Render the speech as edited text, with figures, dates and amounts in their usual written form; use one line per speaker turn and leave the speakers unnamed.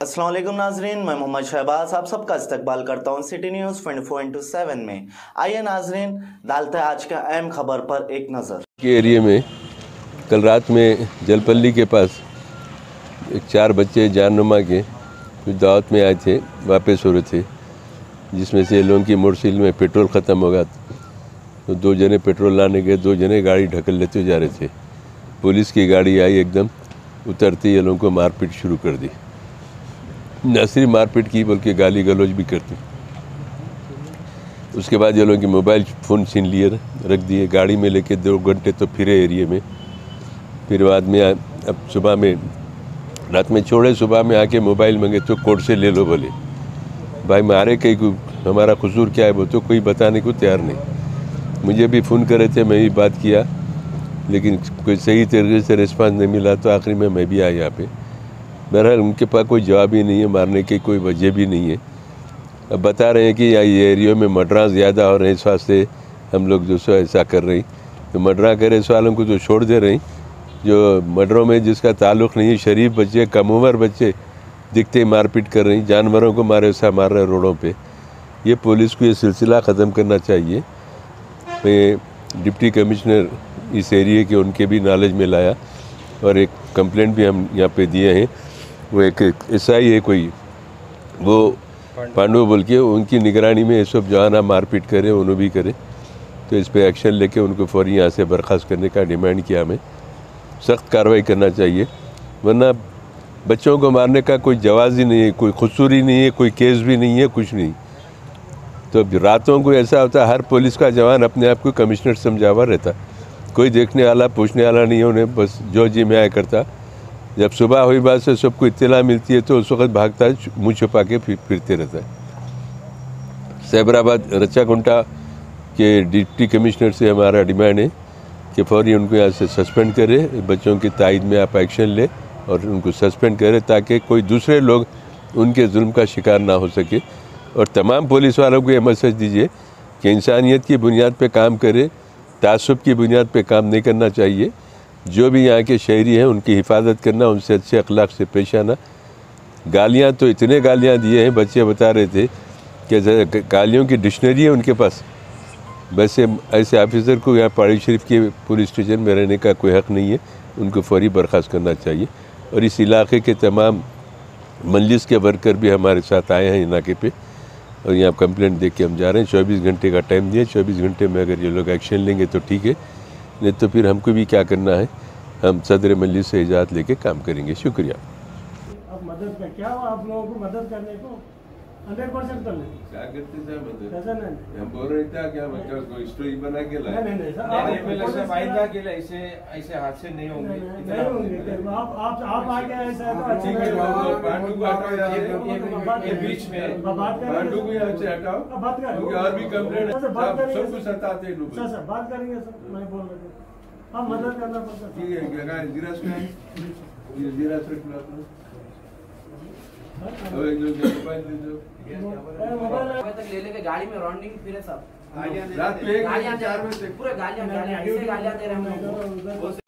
अस्सलाम वालेकुम नाजरीन, मैं मोहम्मद शहबाज आप सबका इस्तकबाल करता हूँ सिटी न्यूज़ 24/7 में। आइए नाजरीन, डालते हैं आज का अहम खबर पर एक नज़र।
के एरिया में कल रात में जलपल्ली के पास एक 4 बच्चे जाननुमा के कुछ दावत में आए थे, वापस हो रहे थे, जिसमें से लोगों की मोटरसाइकिल में पेट्रोल ख़त्म हो गया तो 2 जने पेट्रोल लाने गए, 2 जने गाड़ी ढकल लेते जा रहे थे। पुलिस की गाड़ी आई, एकदम उतरते ये लोगों को मारपीट शुरू कर दी। न सिर्फ मारपीट की बल्कि गाली गलौज भी करती। उसके बाद ये लोगों की मोबाइल फ़ोन छीन लिए, रख दिए, गाड़ी में लेके 2 घंटे तो फिरे एरिए में। फिर बाद में अब सुबह में रात में छोड़े, सुबह में आके मोबाइल मांगे तो कोर्ट से ले लो बोले। भाई मारे कहीं को हमारा कसूर क्या है वो तो कोई बताने को तैयार नहीं। मुझे भी फ़ोन करे थे, मैं भी बात किया, लेकिन कोई सही तरीके से रिस्पांस नहीं मिला तो आखिरी में मैं भी आया यहाँ पे। बहरहाल उनके पास कोई जवाब ही नहीं है, मारने की कोई वजह भी नहीं है। अब बता रहे हैं कि ये एरिया में मर्डर ज़्यादा हो रहे हैं, इस वास्ते हम लोग जो सो ऐसा कर रहे हैं। तो मर्डर करे इस वालों को तो छोड़ दे रहे हैं, जो मर्डरों में जिसका ताल्लुक़ नहीं है, शरीफ बच्चे, कम उम्र बच्चे दिखते ही मारपीट कर रहे हैं, जानवरों को मारे वैसा मार रहे हैं रोडों पे। ये पुलिस को ये सिलसिला ख़त्म करना चाहिए। मैं डिप्टी कमिश्नर इस एरिए के उनके भी नॉलेज में लाया और एक कंप्लेंट भी हम यहाँ पे दिए हैं। वो एक एसआई है कोई, वो पांडु बोल के, उनकी निगरानी में ये सब जवाना मारपीट करे, उन्होंने भी करे, तो इस पर एक्शन लेके उनको फौरी यहाँ से बर्खास्त करने का डिमांड किया। हमें सख्त कार्रवाई करना चाहिए, वरना बच्चों को मारने का कोई जवाज़ ही नहीं है, कोई कसूर ही नहीं है, कोई केस भी नहीं है, कुछ नहीं। तो रातों को ऐसा होता है, हर पुलिस का जवान अपने आप को कमिश्नर समझा हुआ रहता, कोई देखने वाला पूछने वाला नहीं है उन्हें, बस जो जी में आया करता। जब सुबह हुई बात से सबको इत्तला मिलती है तो उस वक्त भागता है, मुँह छुपा के फिरते रहता है। सैबराबाद रच्चाकुंटा के डिप्टी कमिश्नर से हमारा डिमांड है कि फौरी उनको यहाँ से सस्पेंड करे, बच्चों की तायद में आप एक्शन ले और उनको सस्पेंड करें ताकि कोई दूसरे लोग उनके जुल्म का शिकार ना हो सके। और तमाम पुलिस वालों को ये मैसेज दीजिए कि इंसानियत की बुनियाद पे काम करें, तासुब की बुनियाद पे काम नहीं करना चाहिए। जो भी यहाँ के शहरी हैं उनकी हिफाजत करना, उनसे अच्छे अखलाक से पेश आना। गालियाँ तो इतने गालियाँ दिए हैं, बच्चे बता रहे थे कि गालियों की डिक्शनरी है उनके पास। वैसे ऐसे ऑफिसर को यहाँ पहाड़ी शरीफ के पुलिस स्टेशन में रहने का कोई हक़ नहीं है, उनको फौरी बर्खास्त करना चाहिए। और इस इलाके के तमाम मजलिस के वर्कर भी हमारे साथ आए हैं इलाके पे और यहाँ कंप्लेंट दे के हम जा रहे हैं। 24 घंटे का टाइम दिया, 24 घंटे में अगर ये लोग एक्शन लेंगे तो ठीक है, नहीं तो फिर हमको भी क्या करना है, हम सदर मजलिस से इजाज़त लेके काम करेंगे। शुक्रिया।
अब मदद का क्या हुआ, आप लोगों को मदद करने को 100% कर ले।
क्या करते थे मदद?
ऐसा नहीं,
हम बोल रहे थे क्या मतलब कोई स्टोरी बना के लाए?
नहीं सर,
नहीं आइंदा के लिए ऐसे हादसे नहीं होंगे,
नहीं होंगे। आप आगे ऐसा है तो
ठीक है, पांडु को हटाओ, ये बीच में पांडु को यहाँ से हटाओ,
बात करेंगे
और भी कंप्लेंट सबको सताते हैं लोग।
सर बात करेंगे सर, मैं बोल रहे थे हम मदद करना पड़ता है।
ठीक है, गिरास में गिरास रखना अपना।
मोबाइल तक ले लेके गाड़ी में राउंडिंग फिरे सब,
रात में 1
गालियां पूरे गालियां ऐसे गालियां दे रहे हैं हम लोग को।